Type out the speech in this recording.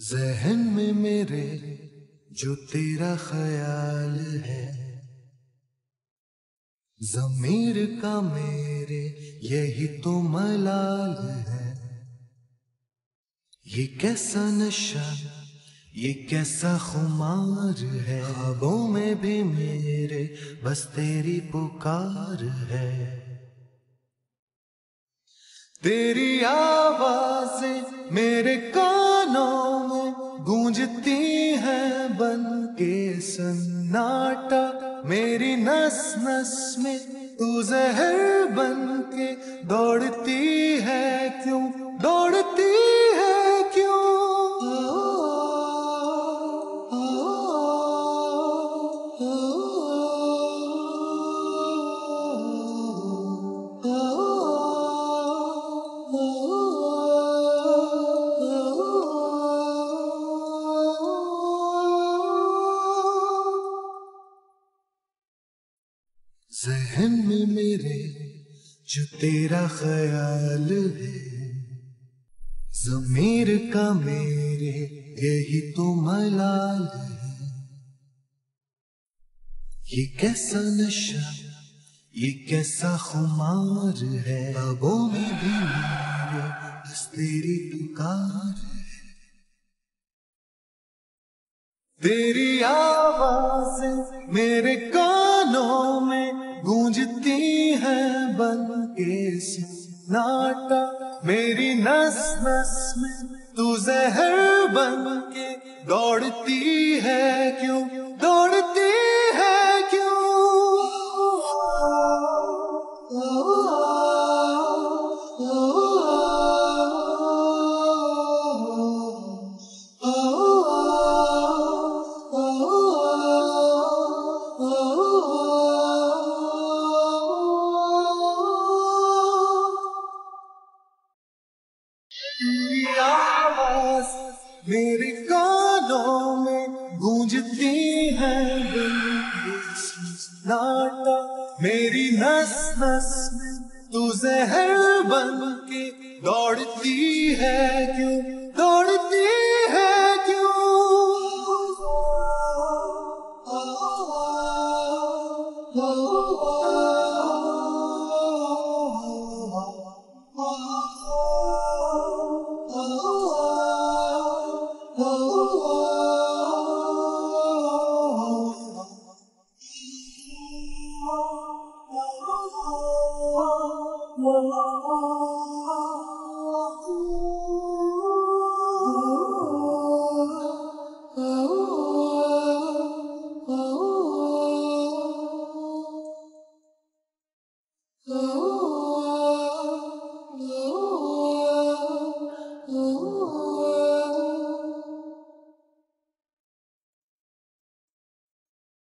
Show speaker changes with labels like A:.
A: ज़हन में मेरे जो तेरा ख्याल है, ज़मीर का मेरे यही तो मलाल है। ये कैसा नशा, ये कैसा खुमार है, ख्वाबों में भी मेरे बस तेरी पुकार है। तेरी आवाज़ें मेरे कानों में गूंजती हैं बन के सन्नाटा। मेरी नस नस में तू जहर बन के दौड़ती है क्यों, दौड़ती है क्यों। ज़हन में मेरे जो तेरा ख्याल है, ज़मीर का मेरे यही तो मलाल है। ये कैसा नशा, ये कैसा खुमार है, ख्वाबों में भी मेरे बस तेरी पुकार है। तेरी आवाज़ें मेरे कानों में गूंजती हैं बन के सन्नाटा। मेरी नस नस में तू जहर बन के दौड़ती है क्यों, दौड़ती है क्यों। तेरी आवाज़ मेरे कानों में गूंजती है दिल के सन्नाटा। मेरी नस नस में तू जहर बन के दौड़ती है क्यों, दौड़ती है क्यों। Oh